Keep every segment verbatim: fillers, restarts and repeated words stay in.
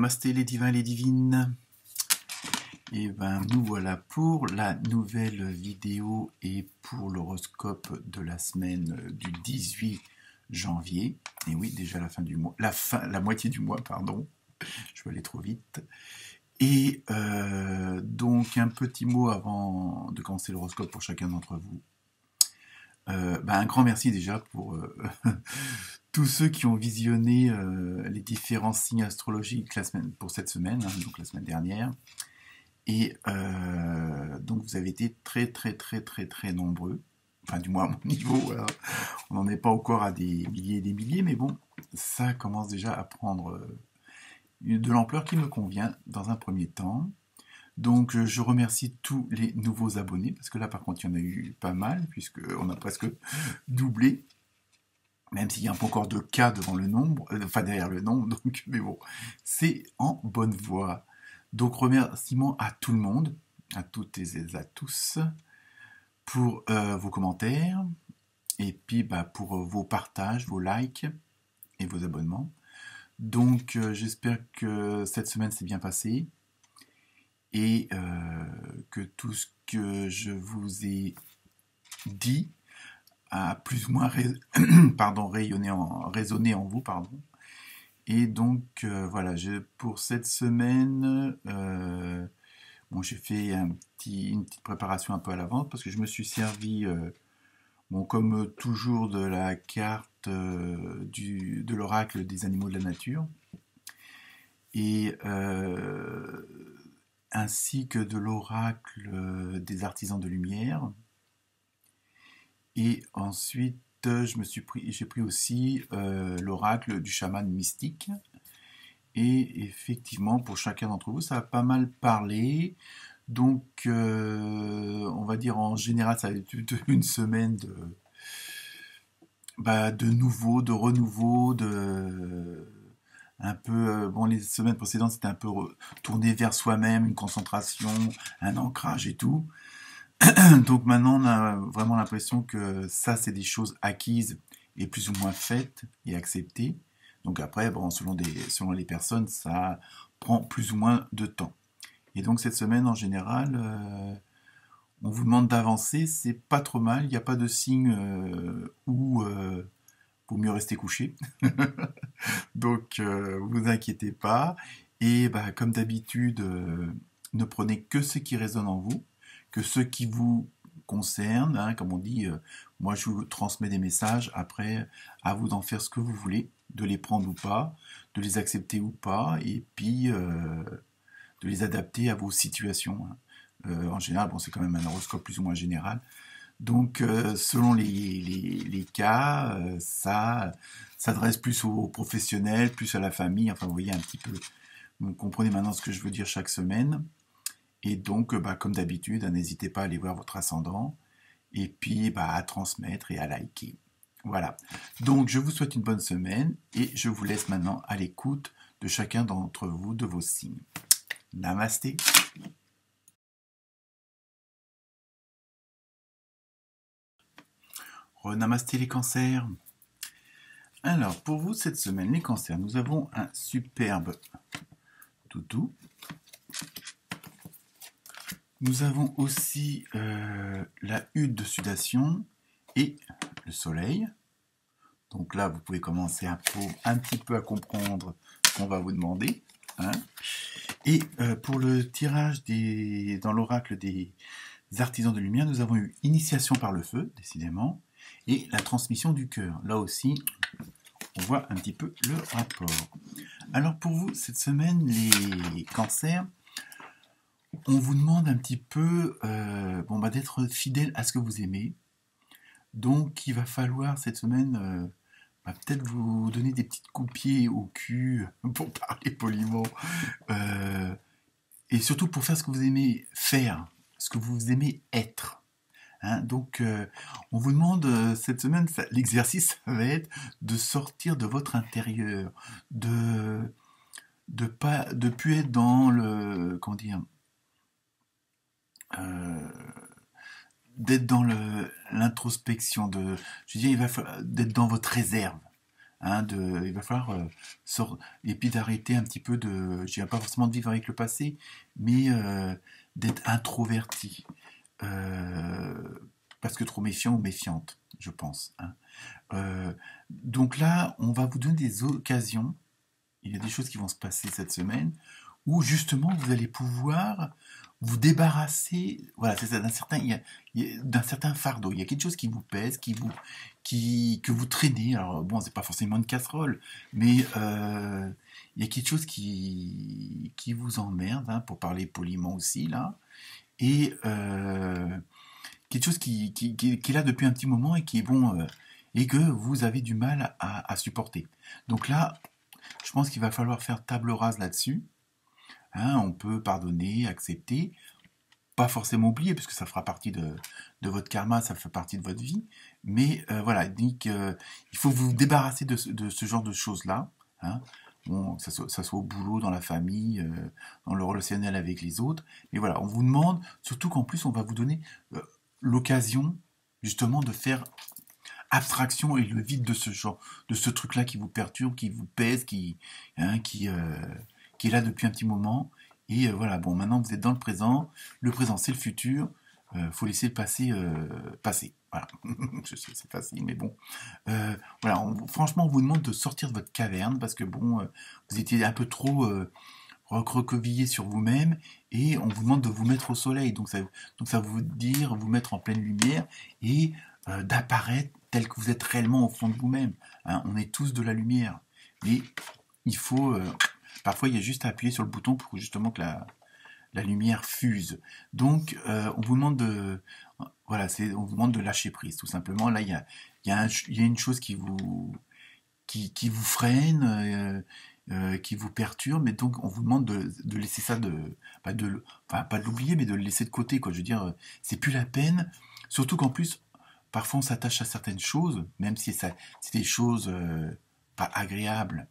Namasté les divins et les divines. Et ben nous voilà pour la nouvelle vidéo et pour l'horoscope de la semaine du dix-huit janvier. Et oui, déjà la fin du mois, la fin, la moitié du mois, pardon. Je vais aller trop vite. Et euh, donc un petit mot avant de commencer l'horoscope pour chacun d'entre vous. Euh, ben, un grand merci déjà pour euh, tous ceux qui ont visionné euh, les différents signes astrologiques la semaine, pour cette semaine, hein, donc la semaine dernière. Et euh, donc vous avez été très très très très très nombreux, enfin du moins à mon niveau, voilà. On n'en est pas encore à des milliers et des milliers, mais bon, ça commence déjà à prendre euh, de l'ampleur qui me convient dans un premier temps. Donc je remercie tous les nouveaux abonnés, parce que là par contre il y en a eu pas mal, puisqu'on a presque doublé, même s'il y a un peu encore de cas devant le nombre, euh, enfin derrière le nombre, donc, mais bon, c'est en bonne voie. Donc remerciements à tout le monde, à toutes et à tous, pour euh, vos commentaires, et puis bah, pour vos partages, vos likes et vos abonnements. Donc euh, j'espère que cette semaine s'est bien passée, et euh, que tout ce que je vous ai dit a plus ou moins rais... pardon, rayonné en... résonné en vous, pardon. Et donc euh, voilà, je, pour cette semaine, euh, bon, j'ai fait un petit, une petite préparation un peu à l'avance parce que je me suis servi, euh, bon, comme toujours, de la carte euh, du, de l'oracle des animaux de la nature, et euh, ainsi que de l'oracle des artisans de lumière. Et ensuite, je me suis pris, j'ai pris aussi euh, l'oracle du chaman mystique. Et effectivement, pour chacun d'entre vous, ça a pas mal parlé. Donc, euh, on va dire en général, ça a été une semaine de, bah, de nouveau, de renouveau, de un peu, euh, bon, les semaines précédentes, c'était un peu tourné vers soi-même, une concentration, un ancrage et tout. Donc maintenant, on a vraiment l'impression que ça, c'est des choses acquises et plus ou moins faites et acceptées. Donc après, bon, selon, des, selon les personnes, ça prend plus ou moins de temps. Et donc cette semaine, en général, euh, on vous demande d'avancer, c'est pas trop mal, il n'y a pas de signe euh, où euh, vaut mieux rester couché. Donc euh, vous inquiétez pas. Et bah, comme d'habitude, euh, ne prenez que ce qui résonne en vous, que ce qui vous concerne, hein, comme on dit, euh, moi je vous transmets des messages, après à vous d'en faire ce que vous voulez, de les prendre ou pas, de les accepter ou pas, et puis euh, de les adapter à vos situations. Hein. Euh, en général, bon, c'est quand même un horoscope plus ou moins général. Donc, euh, selon les, les, les cas, euh, ça s'adresse plus aux professionnels, plus à la famille. Enfin, vous voyez un petit peu, vous comprenez maintenant ce que je veux dire chaque semaine. Et donc, bah, comme d'habitude, n'hésitez pas à aller voir votre ascendant, et puis bah, à transmettre et à liker. Voilà. Donc, je vous souhaite une bonne semaine, et je vous laisse maintenant à l'écoute de chacun d'entre vous, de vos signes. Namasté. Renamasté les cancers. Alors, pour vous, cette semaine, les cancers, nous avons un superbe toutou. Nous avons aussi euh, la hutte de sudation et le soleil. Donc là, vous pouvez commencer un, peu, un petit peu à comprendre ce qu'on va vous demander. Hein. Et euh, pour le tirage des, dans l'oracle des artisans de lumière, nous avons eu initiation par le feu, décidément, et la transmission du cœur. Là aussi, on voit un petit peu le rapport. Alors pour vous, cette semaine, les cancers, on vous demande un petit peu euh, bon, bah, d'être fidèle à ce que vous aimez. Donc il va falloir cette semaine euh, bah, peut-être vous donner des petites coups de pied au cul, pour parler poliment, euh, et surtout pour faire ce que vous aimez faire, ce que vous aimez être. Hein, donc, euh, on vous demande euh, cette semaine, ça, l'exercice, ça va être de sortir de votre intérieur, de de pas, de plus être dans le, comment dire, euh, d'être dans le l'introspection, de, je veux dire, il va falloir d'être dans votre réserve. Hein, de, il va falloir euh, sort, et puis d'arrêter un petit peu de, je dirais pas forcément de vivre avec le passé, mais euh, d'être introverti, euh, parce que trop méfiant ou méfiante, je pense. Hein. Euh, donc là, on va vous donner des occasions. Il y a des choses qui vont se passer cette semaine où justement vous allez pouvoir vous débarrasser, voilà, c'est ça, d'un certain, il y a, il y a- d'un certain fardeau. Il y a quelque chose qui vous pèse, qui vous, qui, que vous traînez. Alors bon, c'est pas forcément une casserole, mais euh, il y a quelque chose qui, qui vous emmerde, hein, pour parler poliment aussi là, et euh, quelque chose qui, qui, qui, qui est là depuis un petit moment et qui est bon, euh, et que vous avez du mal à, à supporter. Donc là, je pense qu'il va falloir faire table rase là-dessus. Hein, on peut pardonner, accepter, pas forcément oublier, parce que ça fera partie de, de votre karma, ça fait partie de votre vie. Mais euh, voilà, dit que, il faut vous débarrasser de, ce- de ce genre de choses-là. Hein. Bon, que ça soit, ça soit au boulot, dans la famille, euh, dans le relationnel avec les autres. Mais voilà, on vous demande, surtout qu'en plus, on va vous donner euh, l'occasion, justement, de faire abstraction et le vide de ce genre, de ce truc-là qui vous perturbe, qui vous pèse, qui, hein, qui, euh, qui est là depuis un petit moment. Et euh, voilà, bon, maintenant vous êtes dans le présent. Le présent, c'est le futur. Euh, faut laisser le passé euh, passer. Voilà. Je sais, c'est facile, mais bon. Euh, voilà, on- franchement, on vous demande de sortir de votre caverne parce que bon, euh, vous étiez un peu trop euh, recroquevillé sur vous-même et on vous demande de vous mettre au soleil. Donc ça, donc ça veut dire vous mettre en pleine lumière et euh, d'apparaître tel que vous êtes réellement au fond de vous-même. Hein, on est tous de la lumière. Mais il faut... euh, parfois, il y a juste à appuyer sur le bouton pour justement que la, la lumière fuse. Donc, euh, on vous demande de... Voilà, c'est, on vous demande de lâcher prise, tout simplement. Là, il y a, il y a, un- il y a une chose qui vous, qui, qui vous freine, euh, euh, qui vous perturbe, mais donc on vous demande de, de laisser ça de, pas de, enfin, pas de l'oublier, mais de le laisser de côté, quoi. Je veux dire, euh, c'est plus la peine. Surtout qu'en plus, parfois on s'attache à certaines choses, même si ça, c'est des choses euh, pas agréables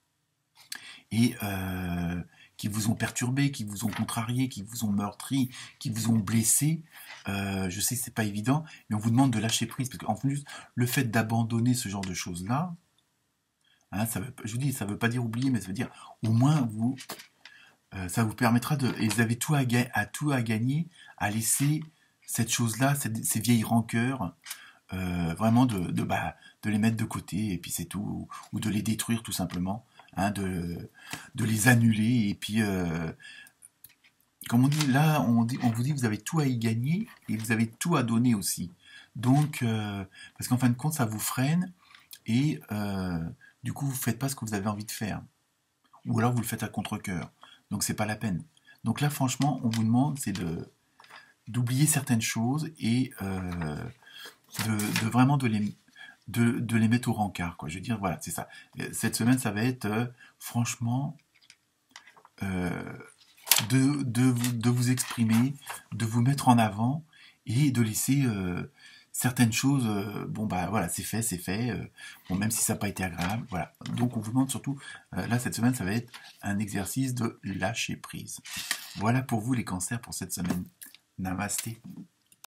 et euh, qui vous ont perturbé, qui vous ont contrarié, qui vous ont meurtri, qui vous ont blessé. Euh, je sais que c'est pas évident, mais on vous demande de lâcher prise parce qu'en plus, le fait d'abandonner ce genre de choses-là, hein, ça veut, je vous dis, ça veut pas dire oublier, mais ça veut dire au moins vous, euh, ça vous permettra de, et vous avez tout à, ga- à tout à gagner, à laisser cette chose-là, cette- ces vieilles rancœurs, euh, vraiment de, de, bah, de les mettre de côté, et puis c'est tout, ou, ou de les détruire tout simplement, hein, de, de les annuler, et puis, euh, comme on dit, là, on, dit, on vous dit, vous avez tout à y gagner, et vous avez tout à donner aussi. Donc, euh, parce qu'en fin de compte, ça vous freine, et euh, du coup, vous ne faites pas ce que vous avez envie de faire. Ou alors, vous le faites à contre-cœur. Donc, c'est pas la peine. Donc là, franchement, on vous demande, c'est de d'oublier certaines choses et euh, de, de vraiment de les, de, de les mettre au rencard, quoi. Je veux dire, voilà, c'est ça. Cette semaine, ça va être, euh, franchement, euh, de, de, vous, de vous exprimer, de vous mettre en avant et de laisser euh, certaines choses, euh, bon bah voilà, c'est fait, c'est fait, euh, bon, même si ça n'a pas été agréable, voilà. Donc on vous demande surtout, euh, là cette semaine, ça va être un exercice de lâcher prise. Voilà pour vous les cancers pour cette semaine. Namasté.